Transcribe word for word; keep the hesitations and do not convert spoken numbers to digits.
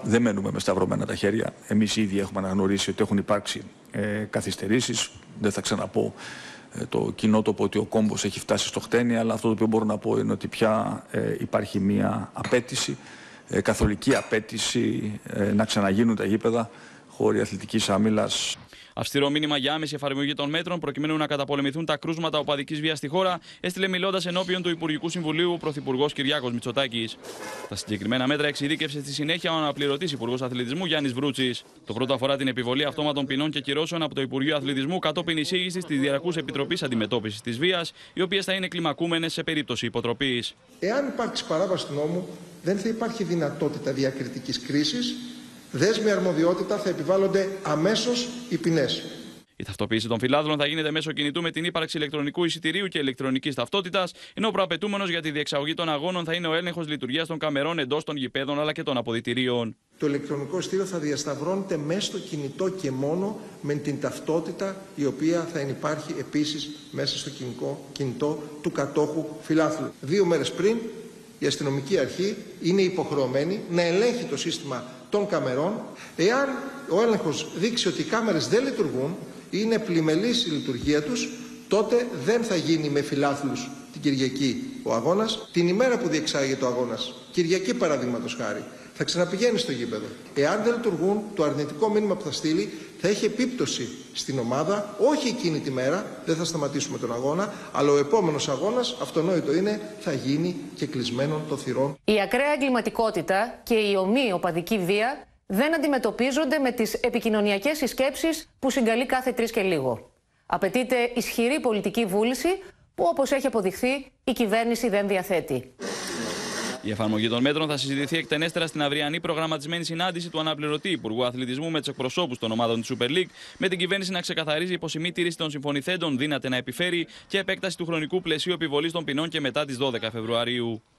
δεν μένουμε με σταυρωμένα τα χέρια. Εμείς ήδη έχουμε αναγνωρίσει ότι έχουν υπάρξει ε, καθυστερήσεις. Δεν θα ξαναπώ ε, το κοινότοπο ότι ο κόμπος έχει φτάσει στο χτένι, αλλά αυτό το οποίο μπορώ να πω είναι ότι πια ε, υπάρχει μια απέτηση, ε, καθολική απέτηση ε, να ξαναγίνουν τα γήπεδα χώροι αθλητικής άμυλας. Αυστηρό μήνυμα για άμεση εφαρμογή των μέτρων προκειμένου να καταπολεμηθούν τα κρούσματα οπαδικής βίας στη χώρα, έστειλε μιλώντας ενώπιον του Υπουργικού Συμβουλίου ο Πρωθυπουργός Κυριάκος Μητσοτάκης. Τα συγκεκριμένα μέτρα εξειδίκευσε στη συνέχεια ο αναπληρωτής Υπουργός Αθλητισμού Γιάννης Βρούτσης. Το πρώτο αφορά την επιβολή αυτόματων ποινών και κυρώσεων από το Υπουργείο Αθλητισμού κατόπιν εισήγησης της Διαρκούς Επιτροπής Αντιμετώπισης της Βίας, οι οποίες θα είναι κλιμακούμενες σε περίπτωση υποτροπής. Εάν υπάρξει παράβαση του νόμου, δεν θα υπάρχει δυνατότητα διακριτικής κρίσης. Δέσμη αρμοδιότητα θα επιβάλλονται αμέσως οι ποινές. Η ταυτοποίηση των φιλάθλων θα γίνεται μέσω κινητού με την ύπαρξη ηλεκτρονικού εισιτηρίου και ηλεκτρονικής ταυτότητας, ενώ προαπαιτούμενος για τη διεξαγωγή των αγώνων θα είναι ο έλεγχος λειτουργίας των καμερών εντός των γηπέδων αλλά και των αποδυτηρίων. Το ηλεκτρονικό εισιτήριο θα διασταυρώνεται μέσα στο κινητό και μόνο με την ταυτότητα η οποία θα υπάρχει επίσης μέσα στο κινητό του κατόχου φιλάθλου. Δύο μέρες πριν η αστυνομική αρχή είναι υποχρεωμένη να ελέγχει το σύστημα των καμερών. Εάν ο έλεγχος δείξει ότι οι κάμερες δεν λειτουργούν ή είναι πλημελής η λειτουργία τους, τότε δεν θα γίνει με φιλάθλους την Κυριακή ο αγώνας. Την ημέρα που διεξάγεται ο αγώνας, Κυριακή παραδείγματος χάρη, θα ξαναπηγαίνει στο γήπεδο. Εάν δεν λειτουργούν, το αρνητικό μήνυμα που θα στείλει θα έχει επίπτωση στην ομάδα, όχι εκείνη τη μέρα, δεν θα σταματήσουμε τον αγώνα, αλλά ο επόμενος αγώνας, αυτονόητο είναι, θα γίνει και κλεισμένων των θυρών. Η ακραία εγκληματικότητα και η ομοίη οπαδική βία δεν αντιμετωπίζονται με τις επικοινωνιακές συσκέψεις που συγκαλεί κάθε τρεις και λίγο. Απαιτείται ισχυρή πολιτική βούληση που, όπως έχει αποδειχθεί, η κυβέρνηση δεν διαθέτει. Η εφαρμογή των μέτρων θα συζητηθεί εκτενέστερα στην αυριανή προγραμματισμένη συνάντηση του αναπληρωτή Υπουργού Αθλητισμού με τους εκπροσώπους των ομάδων της Super League, με την κυβέρνηση να ξεκαθαρίζει πως η μη τήρηση των συμφωνηθέντων δύναται να επιφέρει και επέκταση του χρονικού πλαισίου επιβολής των ποινών και μετά τις δώδεκα Φεβρουαρίου.